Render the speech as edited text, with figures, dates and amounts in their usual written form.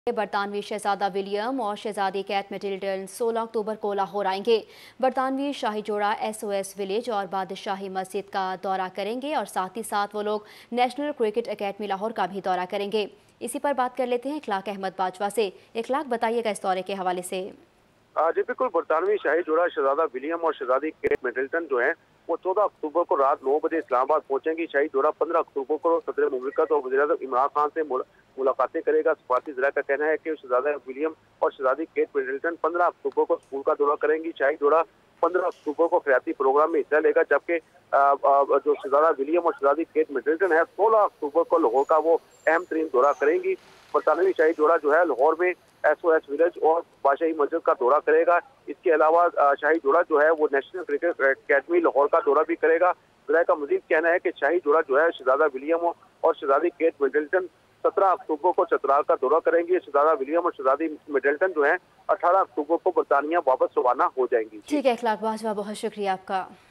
बरतानवी शहजादा William और शहजादी cat Middleton 16 अक्टूबर को लाहौर आएंगे। बरतानवी शाही जोड़ा SOS विलेज और बादशाही मस्जिद का दौरा करेंगे और साथ ही साथ वो लोग नेशनल क्रिकेट एकेडमी लाहौर का भी दौरा करेंगे। इसी पर बात कर लेते हैं इखलाक अहमद बाजवा से। इखलाक, बताइएगा इस दौरे के हवाले से। जी बिल्कुल, बरतानवी शाही जोड़ा शहजादा विलियम और शहजादी केट मिडल्टन जो है वो 14 अक्टूबर को रात 9 बजे इस्लामाबाद पहुंचेंगी। शाही जोड़ा 15 अक्टूबर को सदर मुमलिकत और वज़ीर-ए-आज़म इमरान खान से मुलाकातें करेगा। सफारती ज़राए का कहना है कि शहजादा विलियम और शहजादी केट मिडल्टन 15 अक्टूबर को स्कूल का दौरा करेंगी। शाही जोड़ा 15 अक्टूबर को खियाती प्रोग्राम में हिस्सा लेगा, जबकि जो शहजादा विलियम और शहजादी केट मिडल्टन है 16 अक्टूबर को लाहौर का वो अहम तरीन दौरा करेंगी। बरतानवी शाही जोड़ा जो है लाहौर में SOS विलेज और बादशाही मस्जिद का दौरा करेगा। इसके अलावा शाही जोड़ा जो है वो नेशनल क्रिकेट एकेडमी लाहौर का दौरा भी करेगा। ज़राए का मजीद कहना है कि शाही जोड़ा जो है शहजादा विलियम और शहजादी केट मिडल्टन 17 अक्टूबर को चतराल का दौरा करेंगे। शहजादा विलियम और शहजादी मिडल्टन जो है 18 अक्टूबर को बरतानिया वापस रवाना हो जाएंगी। ठीक है इखलाक बाजवा, बहुत शुक्रिया आपका।